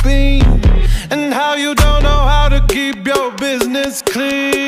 bean, and how you don't know how to keep your business clean.